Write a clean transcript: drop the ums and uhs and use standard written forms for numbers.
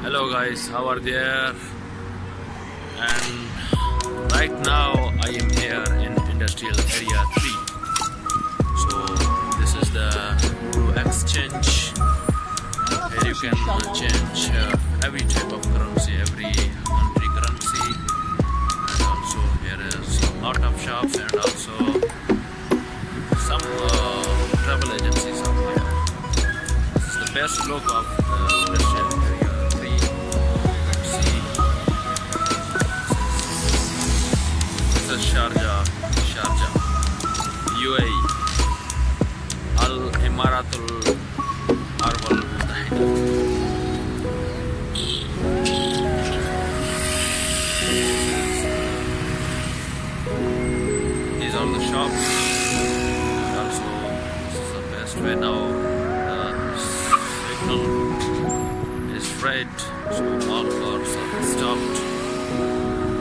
Hello guys, how are there? And right now I am here in industrial area 3. So this is the blue exchange. Here you can change every type of currency, every country currency. And also here is a lot of shops and also some travel agencies out here. This is the best look of the industrial area 3. This is Sharjah, UAE, Al Imaratul Arab Mutahida. These are the shops. Also, this is the best way now. The signal is red, so all cars are stopped.